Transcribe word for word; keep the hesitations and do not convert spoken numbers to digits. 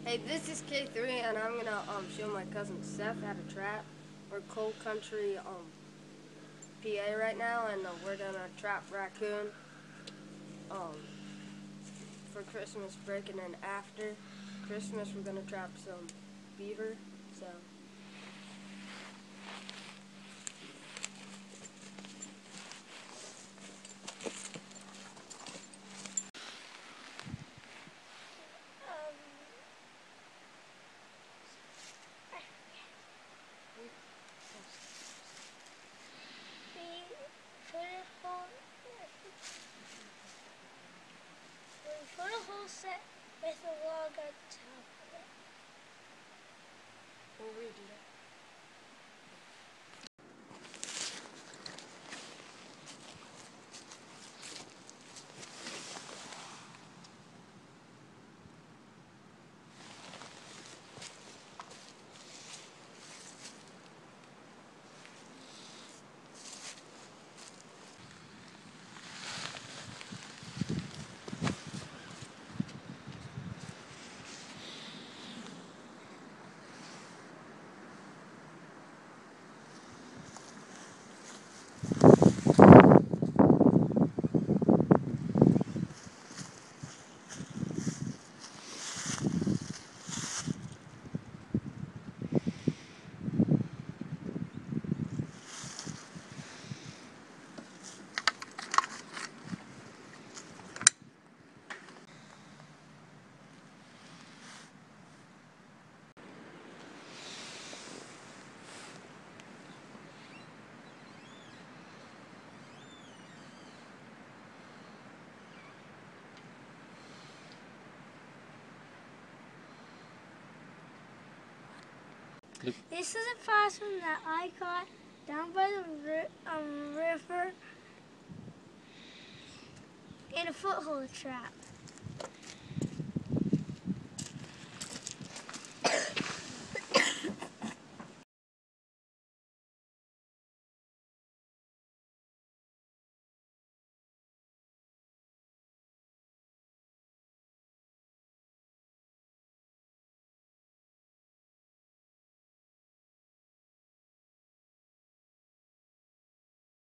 Hey, this is K three, and I'm gonna um show my cousin Seth how to trap. We're cold country um P A right now, and uh, we're gonna trap raccoon um for Christmas break, and then after Christmas we're gonna trap some beaver. So. Put a whole set with a log on top of it. We'll redo that. This is a possum that I caught down by the ri um, river in a foothold trap.